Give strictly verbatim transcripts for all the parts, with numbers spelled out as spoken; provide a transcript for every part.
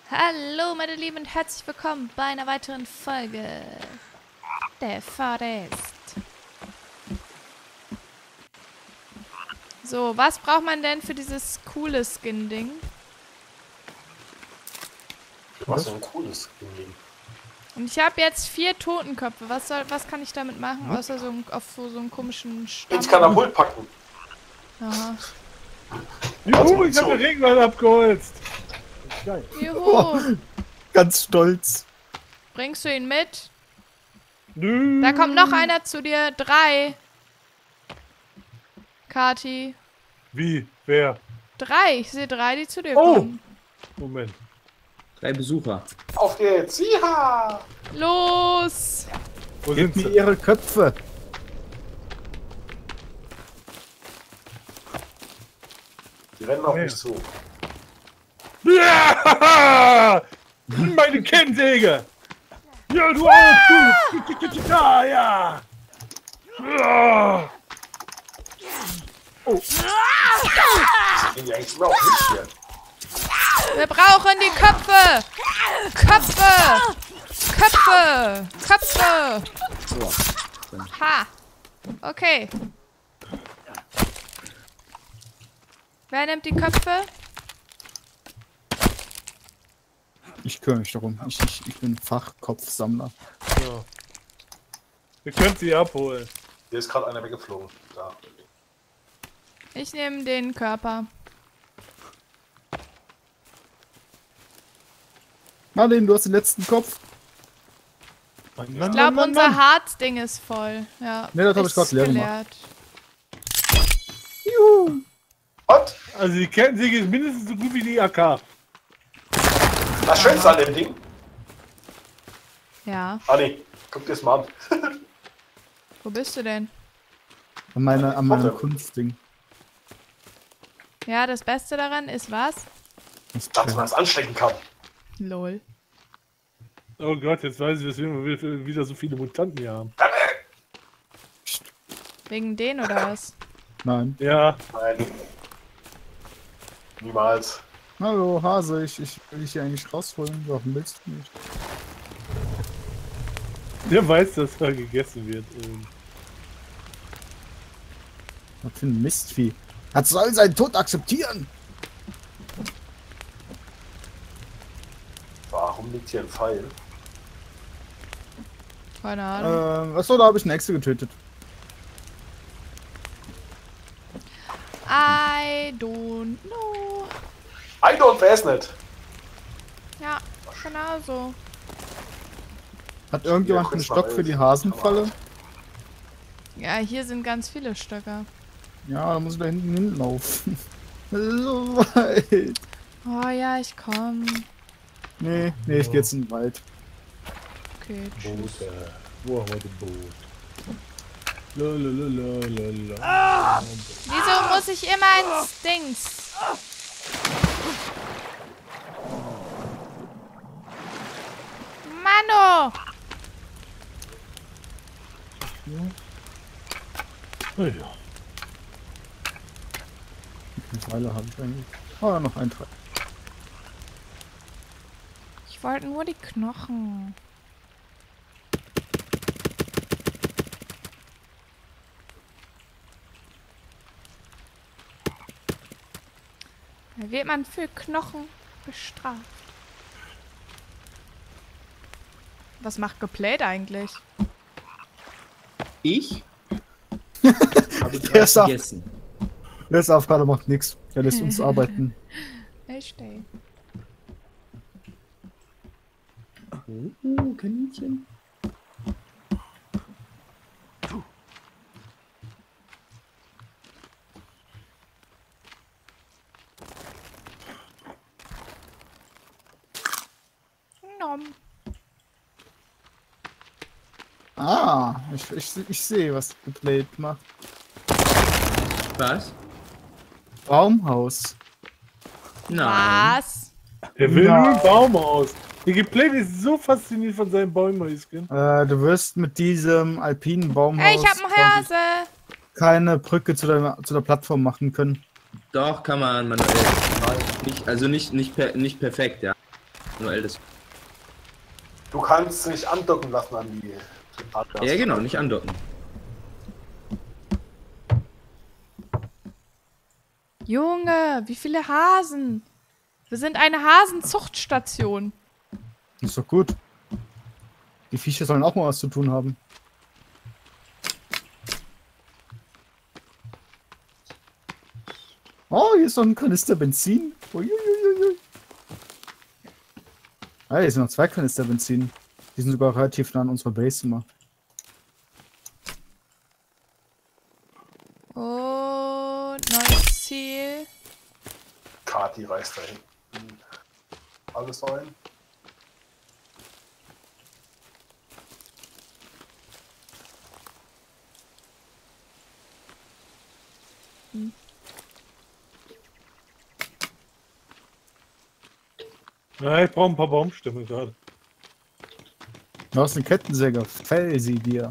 Hallo meine Lieben und herzlich willkommen bei einer weiteren Folge der Forest. So, was braucht man denn für dieses coole Skin-Ding? Was für ein cooles Skin-Ding. Und ich habe jetzt vier Totenköpfe. Was soll, was kann ich damit machen, außer so, ein, auf so, so einen komischen Stamm? Ins Katapult packen. Aha. Juhu, ich habe den Regenwald abgeholzt. Geil. Juhu. Oh, ganz stolz. Bringst du ihn mit? Nö. Da kommt noch einer zu dir. Drei. Kati. Wie? Wer? Drei. Ich sehe drei, die zu dir Oh. kommen. Moment. Drei Besucher. Auf geht's! Ja! Los! Wo Gebt sind mir sie? ihre Köpfe. Die rennen auf Ja. mich zu. Ja! Meine Kennsäge! Ja, du auch! Du! Ja, ja! Ja! Gehen die eigentlich immer auf mich hier? Wir brauchen die Köpfe! Köpfe! Köpfe! Köpfe! So. Ha! Okay. Wer nimmt die Köpfe? Ich kümmere mich darum. Ich, ich, ich bin Fachkopfsammler. So. Wir können sie abholen. Hier ist gerade einer weggeflogen. Da. Ich nehme den Körper. Marlene, du hast den letzten Kopf. Mann, Ich Mann, glaube, Mann, unser Mann. Harzding ist voll. Ja. Nee, das hab ich ist grad leer gemacht. geleert. Juhu. Und? Also die Kettensäge ist mindestens so gut wie die A K. Das Schönste an dem Ding. Ja. Ah ne, guck dir das mal an. Wo bist du denn? An, meine, an meinem Warte. Kunstding. Ja, das Beste daran ist was? Das Dass man das anstecken kann. Lol. Oh Gott, jetzt weiß ich, weswegen wir wieder so viele Mutanten hier haben. Wegen denen oder was? Nein. Ja, Nein. Niemals. Hallo, Hase, ich, ich will dich hier eigentlich rausholen. Warum willst du nicht? der weiß, dass da gegessen wird. Ähm, Was für ein Mistvieh. Das soll seinen Tod akzeptieren. Warum liegt hier ein Pfeil? Keine Ahnung. Ähm, achso, da habe ich eine Echse getötet. I don't know. I don't weiß nicht. Ja, genau so. Hat irgendjemand Ja, einen kurz Stock mal für die helfen. Hasenfalle? Ja, hier sind ganz viele Stöcker. Ja, da muss ich da hinten hinlaufen. So weit. Oh ja, ich komm. Nee, nee, ich geh jetzt in den Wald. Okay, tschüss. Boot, äh, wo haben wir den Boot? Lalalala. Wieso muss ich immer ins Dings? Mano! Ja. Eine Weile habe ich eigentlich. Oh, ja, noch ein Teil. Ich wollte nur die Knochen. Da wird man für Knochen bestraft. Was macht geplayt eigentlich? Ich habe Der gerade ist auf- gegessen. Der ist gerade macht nichts. Der lässt uns arbeiten. Ich stehe. Oh, Kaninchen. Nom. Ah, ich, ich, ich sehe, was geplayt macht. Was? Baumhaus. Nein. Was? Der will Ja. nur einen Baum aus. Der Geplayt ist so fasziniert von seinen Bäumen. Äh, du wirst mit diesem alpinen Baumhaus Hey, ich hab einen quasi Hase. keine Brücke zu der, zu der Plattform machen können. Doch, kann man manuell. Nicht, also nicht, nicht, per, nicht perfekt, ja. Nur ältest. Du kannst nicht andocken lassen an die Adler. Ja, genau, nicht andocken. Junge, wie viele Hasen? Wir sind eine Hasenzuchtstation. Ist doch gut. Die Viecher sollen auch mal was zu tun haben. Oh, hier ist noch ein Kanister Benzin. Uiuiuiui. Ah, hier sind noch zwei Kanister Benzin. Die sind sogar relativ nah an unserer Base immer. Und neues Ziel. Kati reißt da hinten alles ein. Hm. Ja, ich brauche ein paar Baumstämme gerade. Du hast einen Kettensäger. Fäll sie dir.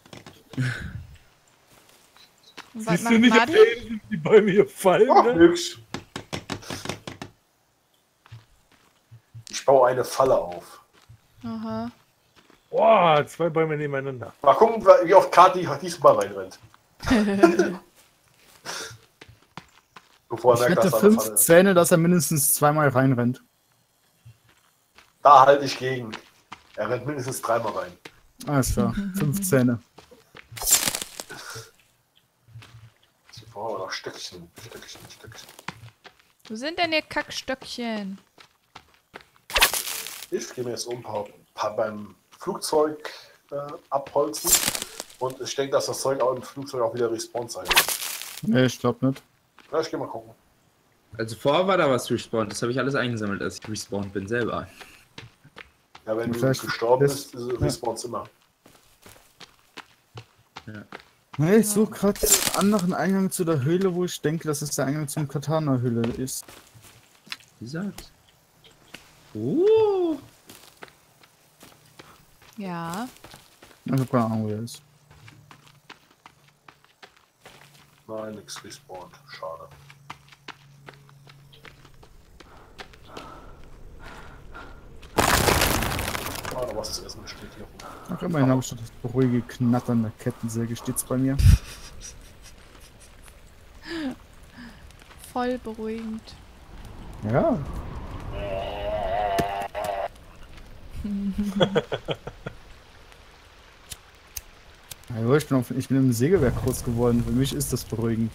Und was Siehst du macht nicht, Martin? okay, die Bäume hier fallen? Ach, Ne? nix. Ich baue eine Falle auf. Aha. Boah, zwei Bäume nebeneinander. Mal gucken, wie oft Kati diesmal reinrennt. Bevor Ich er merkt, wette dass da eine fünf Falle ist. Zähne, dass er mindestens zweimal reinrennt. Da halte ich gegen. Er rennt mindestens dreimal rein. Alles klar. Fünf Zähne. Ich brauche noch Stöckchen, Stöckchen, Stöckchen. Wo sind denn ihr Kackstöckchen? Ich gehe mir jetzt um ein paar, paar beim Flugzeug äh, abholzen. Und ich denke, dass das Zeug auch im Flugzeug auch wieder respawnt sein wird. Nee, ich glaube nicht. Ja, ich gehe mal gucken. Also vorher war da was respawned. Das habe ich alles eingesammelt, als ich respawned bin selber. Ja, wenn du Vielleicht gestorben das- bist, ist respawnt immer. Ja. Nee, ich suche gerade den anderen Eingang zu der Höhle, wo ich denke, dass es der Eingang zum Katana-Höhle ist. Wie gesagt. Oh. Ja. Ich habe keine Ahnung, wo er ist. Nein, nichts respawnt. Schade. Ah, da was zu essen steht hier rum. Ach, immerhin habe ich schon das ruhige Knattern der Kettensäge stets bei mir. Voll beruhigend. Ja. Ja, ich, bin auf, ich bin im Sägewerk groß geworden. Für mich ist das beruhigend.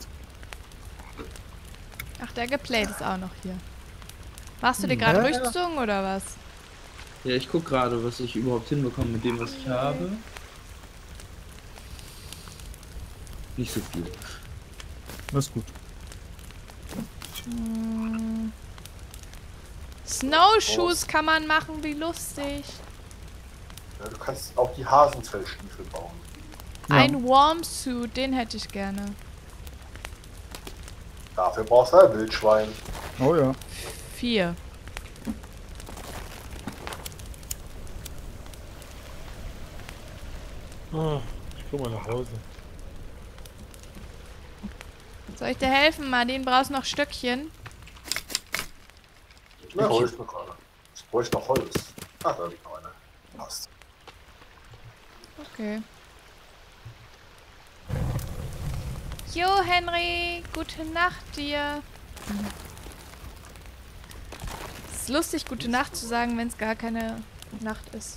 Ach, der Geplayt ist auch noch hier. Machst du dir gerade Ja. Rüstung oder was? Ja, ich guck gerade, was ich überhaupt hinbekomme mit dem, was ich habe. Nicht so viel. Das ist gut. Hm. Snowshoes kann man machen, wie lustig. Ja, du kannst auch die Hasenfellstiefel bauen. Ja. Ein Warmsuit, den hätte ich gerne. Dafür brauchst du ein Wildschwein. Oh ja. Vier. Ah, ich komm mal nach Hause. Soll ich dir helfen, Martin? Brauchst noch Stöckchen? Na, hol ich mir gerade. Ich bräuchte noch Holz. Ah, da liegt noch eine. Passt. Okay. Jo, Henry, gute Nacht dir. Es ist lustig, gute Nacht zu sagen, wenn es gar keine Nacht ist.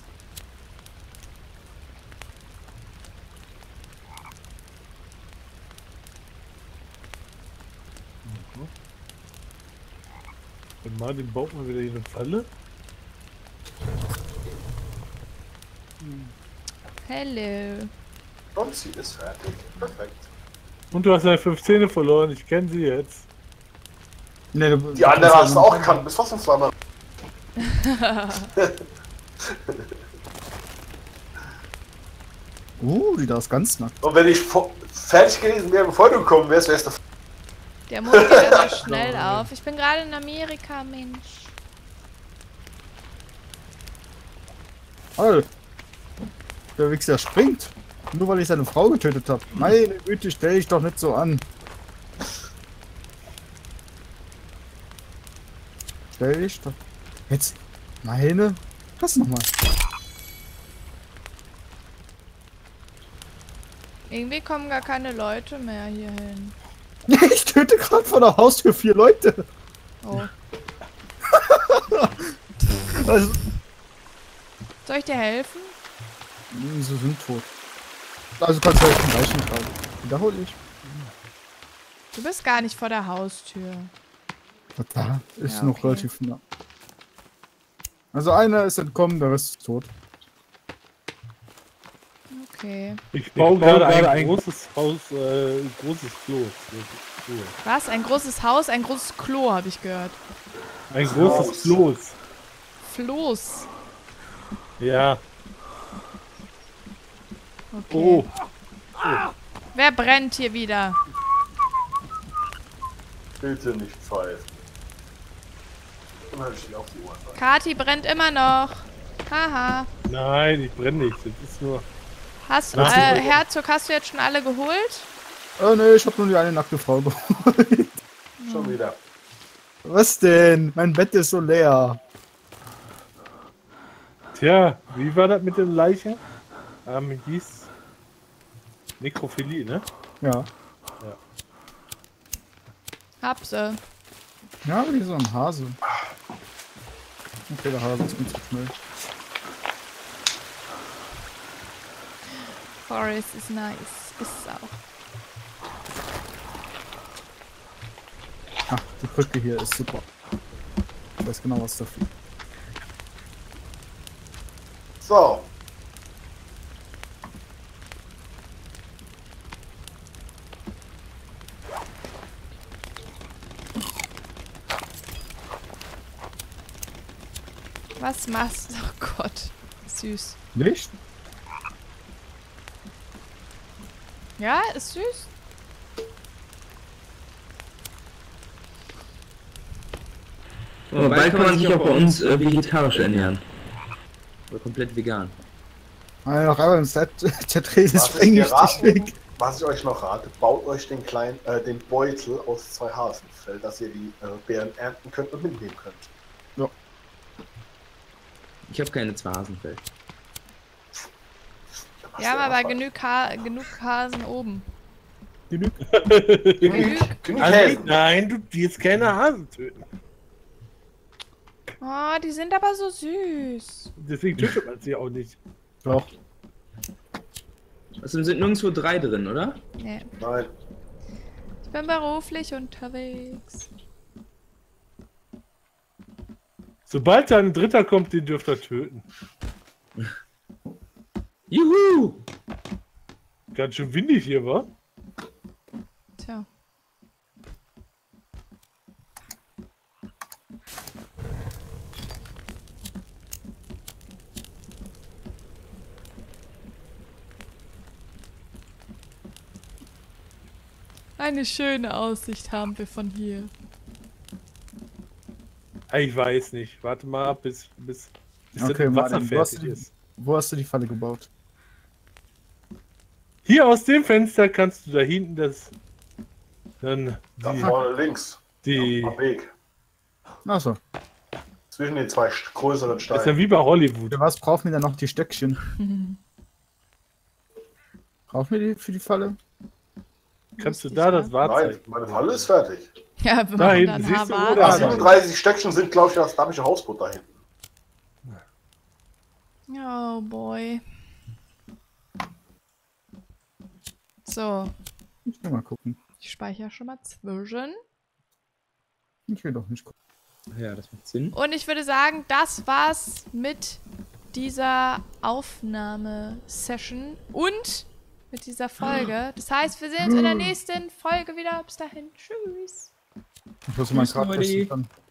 Und Martin baut mal wieder hier eine Falle. Hello. Und sie ist fertig. Perfekt. Und du hast deine fünf Zähne verloren, ich kenne sie jetzt. Nee, du, Die andere hast du auch gekannt. Bis fast zweimal. Uh, die da ist ganz nackt. Und wenn ich vor- fertig gewesen wäre, bevor du gekommen wärst, wärst du. Der Mond geht aber schnell auf. Ich bin gerade in Amerika, Mensch. Alter. Der Wichser springt. Nur weil ich seine Frau getötet habe. Meine Güte, stell dich doch nicht so an. Stell dich doch. Jetzt. Meine? Was nochmal? Irgendwie kommen gar keine Leute mehr hier hin. Ich töte gerade vor der Haustür vier Leute. Oh. Also, Soll ich dir helfen? sie sind tot. Also kannst du helfen, Leichen tragen. Wiederhole ich. Du bist gar nicht vor der Haustür. Da ist Ja, noch okay. relativ nah. Also einer ist entkommen, der Rest ist tot. Okay. Ich baue baue gerade ein, gerade ein- großes Haus, äh, ein großes Klo. Klo. Was? Ein großes Haus, ein großes Klo, habe ich gehört. Ein großes Floß. Floß. Ja. Okay. Oh. Wer brennt hier wieder? Bitte nicht pfeifen. Dann halte ich dich auf die Ohren. Kati brennt immer noch. Haha. Nein, ich brenne nicht. Das ist nur. Hast, äh, Na? Herzog, hast du jetzt schon alle geholt? Oh ne, ich hab nur die eine nackte Frau geholt. Schon wieder. Was denn? Mein Bett ist so leer. Tja, wie war das mit den Leichen? Ähm, hieß. Nekrophilie, ne? Ja. Hab sie. Ja, aber hier ist so ein Hase. Okay, der Hase ist nicht so schnell. Forest ist nice. Ist es auch. Ah, die Brücke hier ist super. Ich weiß genau, was dafür. So. Was machst du? Oh Gott. Süß. Nicht? Ja, ist süß. Aber bald kann man sich auch bei uns äh, vegetarisch ernähren. Oder komplett vegan. Ah, noch einmal im Chat Chat reden, das Was ich, bringt dir mich raten, weg. was ich euch noch rate, baut euch den kleinen, äh, den Beutel aus zwei Hasenfell, dass ihr die äh, Beeren ernten könnt und mitnehmen könnt. Ich habe keine Zwasenfeld. Dann Wir hast haben du aber ja genug, ha genug Hasen oben. Genug. Genug, genug Also, Häsen. nein, du willst keine Hasen töten. Oh, die sind aber so süß. Deswegen tötet man sie auch nicht. Doch. Also sind nirgendwo drei drin, oder? Nee. Nein. Ich bin beruflich unterwegs. Sobald da ein Dritter kommt, den dürft ihr töten. Juhu! Ganz schön windig hier, wa? Tja. Eine schöne Aussicht haben wir von hier. Ich weiß nicht. Warte mal ab, bis, bis, bis Okay, das Wasser Martin, wo hast, fertig du die, ist. wo hast du die Falle gebaut? Hier aus dem Fenster kannst du da hinten das. Dann Da die, vorne links. die Am Weg. Achso. Zwischen den zwei st- größeren das ist ja Steinen. wie bei Hollywood. Für was brauchen wir dann noch die Stöckchen? Brauchen wir die für die Falle? Kannst du Lustig, da das ne? Wahrzeichen? Nein, meine Falle ist fertig. Ja, wir Da machen hinten, dann siehst du, Haarwart. oder? Ja, Ah, siebenunddreißig Stöckchen sind, glaube ich, das damische Hausboot da hinten. Oh boy. So, Ich will mal gucken. ich speichere schon mal zwischen. Ich will doch nicht gucken. Ja, das macht Sinn. Und ich würde sagen, das war's mit dieser Aufnahmesession und mit dieser Folge. Das heißt, wir sehen uns in der nächsten Folge wieder. Bis dahin. Tschüss. Ich muss mal Tschüss, gerade Leute. testen. Dann.